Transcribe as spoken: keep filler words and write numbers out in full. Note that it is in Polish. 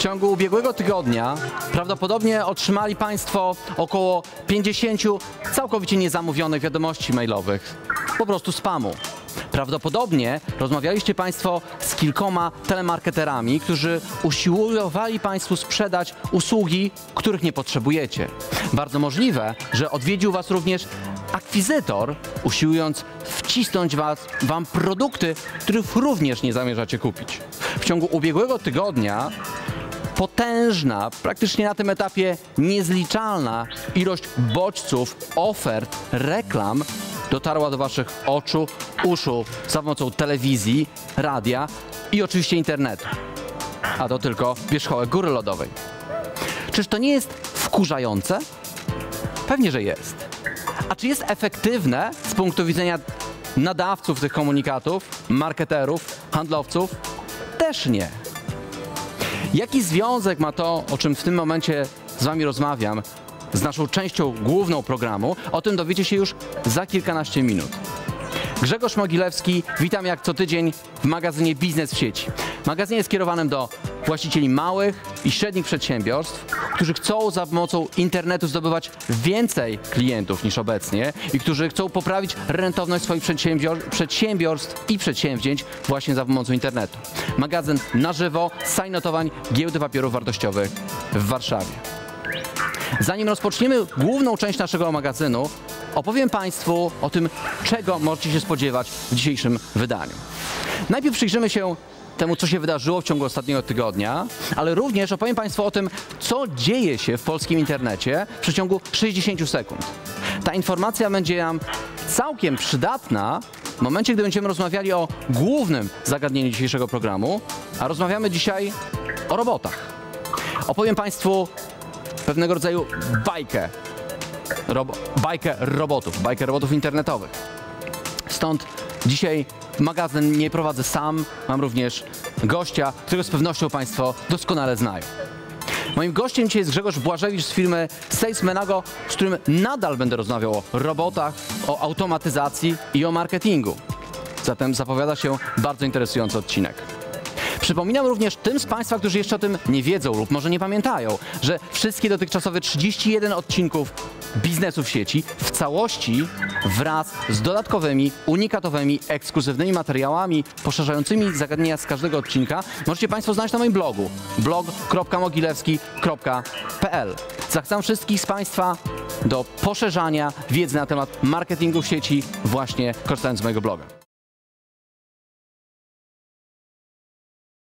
ciągu ubiegłego tygodnia prawdopodobnie otrzymali Państwo około pięćdziesięciu całkowicie niezamówionych wiadomości mailowych, po prostu spamu. Prawdopodobnie rozmawialiście Państwo z kilkoma telemarketerami, którzy usiłowali Państwu sprzedać usługi, których nie potrzebujecie. Bardzo możliwe, że odwiedził Was również akwizytor, usiłując wcisnąć was, Wam produkty, których również nie zamierzacie kupić. W ciągu ubiegłego tygodnia potężna, praktycznie na tym etapie niezliczalna ilość bodźców, ofert, reklam dotarła do Waszych oczu, uszu za pomocą telewizji, radia i oczywiście internetu. A to tylko wierzchołek góry lodowej. Czyż to nie jest wkurzające? Pewnie, że jest. A czy jest efektywne z punktu widzenia nadawców tych komunikatów, marketerów, handlowców? Też nie. Jaki związek ma to, o czym w tym momencie z Wami rozmawiam, z naszą częścią główną programu? O tym dowiecie się już za kilkanaście minut. Grzegorz Mogilewski, witam jak co tydzień w magazynie Biznes w sieci. Magazynie skierowanym do właścicieli małych i średnich przedsiębiorstw, którzy chcą za pomocą internetu zdobywać więcej klientów niż obecnie i którzy chcą poprawić rentowność swoich przedsiębior przedsiębiorstw i przedsięwzięć właśnie za pomocą internetu. Magazyn na żywo z sali notowań Giełdy Papierów Wartościowych w Warszawie. Zanim rozpoczniemy główną część naszego magazynu, opowiem Państwu o tym, czego możecie się spodziewać w dzisiejszym wydaniu. Najpierw przyjrzymy się temu, co się wydarzyło w ciągu ostatniego tygodnia, ale również opowiem Państwu o tym, co dzieje się w polskim internecie w przeciągu sześćdziesięciu sekund. Ta informacja będzie nam całkiem przydatna w momencie, gdy będziemy rozmawiali o głównym zagadnieniu dzisiejszego programu, a rozmawiamy dzisiaj o robotach. Opowiem Państwu pewnego rodzaju bajkę, robo, bajkę robotów, bajkę robotów internetowych. Stąd dzisiaj magazyn nie prowadzę sam, mam również gościa, którego z pewnością Państwo doskonale znają. Moim gościem dzisiaj jest Grzegorz Błażewicz z firmy Salesmenago, z którym nadal będę rozmawiał o robotach, o automatyzacji i o marketingu. Zatem zapowiada się bardzo interesujący odcinek. Przypominam również tym z Państwa, którzy jeszcze o tym nie wiedzą lub może nie pamiętają, że wszystkie dotychczasowe trzydzieści jeden odcinków Biznesu w sieci w całości wraz z dodatkowymi, unikatowymi, ekskluzywnymi materiałami poszerzającymi zagadnienia z każdego odcinka możecie Państwo znaleźć na moim blogu blog kropka mogilewski kropka p l. Zachęcam wszystkich z Państwa do poszerzania wiedzy na temat marketingu w sieci właśnie korzystając z mojego bloga.